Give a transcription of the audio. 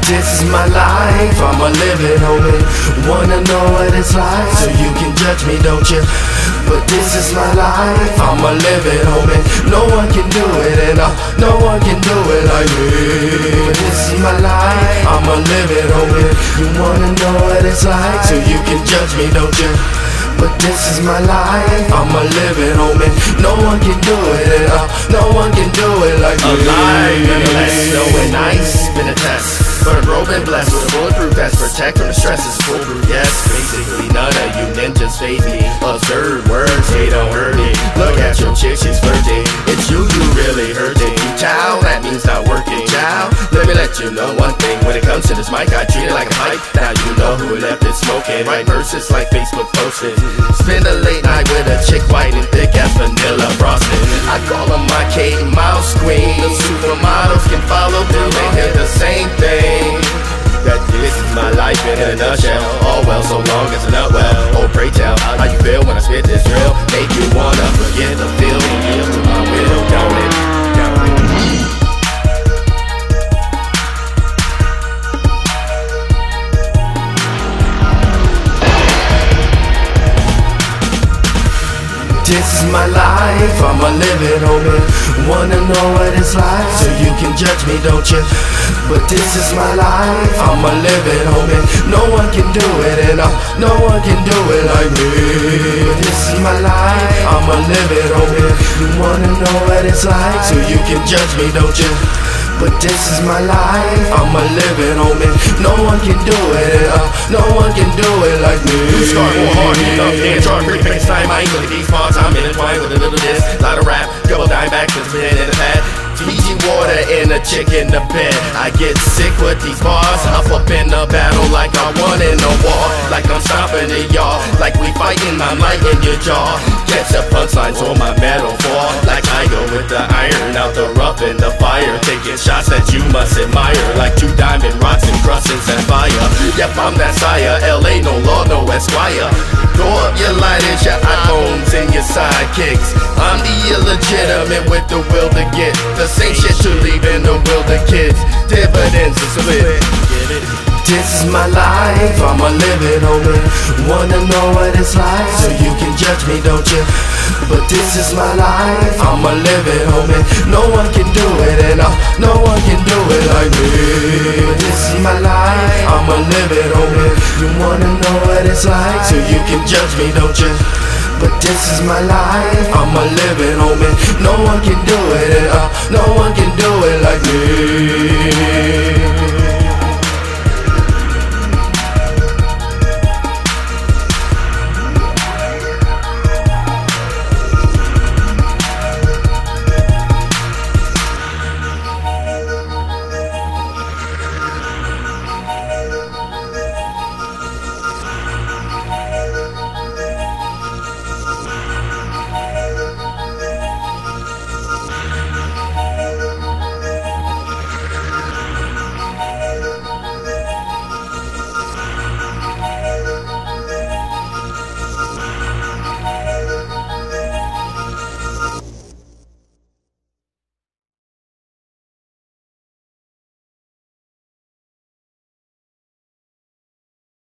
This is my life, I'ma live it, homie. Wanna know what it's like, so you can judge me, don't you? But this is my life, I'ma live it, homie. No one can do it, and no one can do it like me. But this is my life, I'ma live it, homie. You wanna know what it's like, so you can judge me, don't you? But this is my life, I'ma live it, homie. No one can do it, no one can do it like me. Alive, nonetheless, snow and ice, been a test. But a bro been blessed with a bulletproof vest, protect from the stresses, foolproof, yes. Basically none of you ninjas fade me. Absurd words, they don't hurt me. Look at your chick, she's flirting. It's you really hurting. You chow, that means not working, chow. Let me let you know one thing, when it comes to this mic, I treat it like a hype. Now you know who left it smoking. Write verses like Facebook posted. Spend a late night with a chick white and thick as vanilla frosted. I call her my Kate Mouse queen. The supermodels can follow through, they hear the same thing. That this is my life in a nutshell. All well, so long as a nut well. Oh, pray tell, how you feel when I spit this drill? Make you wanna forget the feeling, yield to my will, don't it? This is my life, I'ma live it, homie. Wanna know what it's like, so you can judge me, don't you? But this is my life, I'ma live it, homie. No one can do it, and no one can do it like me. But this is my life, I'ma live it, homie. You wanna know what it's like, so you can judge me, don't you? But this is my life, I'ma live it, homie. No one can do it, no one can do it like me. You start more hard, you know, dance hard, pretty face time. I ain't look at these parts, I'm intertwined with a little this. Lot of rap, couple dime back, cause it's been in the pad. Fiji water and a chick in the bed. I get sick with these bars. Hop up in the battle like I won in a war. Like I'm stomping it, y'all. Like we fighting, I'm lighting your jaw. Catch the punchlines on my metal fall. Like I go with the iron out the rough in the fire. Taking shots that you must admire. Like two diamond rocks and crusting sapphire. Yep, I'm that sire. LA, no law, no esquire. Throw up your lighters, your iPhones, and your sidekicks. I'm the illegitimate with the will to get the same shit to leave in the will to kids. Dividends are split. This is my life, I'ma live it, homie. Wanna know what it's like, so you can judge me, don't you? But this is my life, I'ma live it, homie. No one can do it, and no one can do it like me. But this is my life, I'ma live it, homie. You wanna know what it's like, so you can judge me, don't you? But this is my life, I'ma live it, homie. No one can do it, no one can do it like me.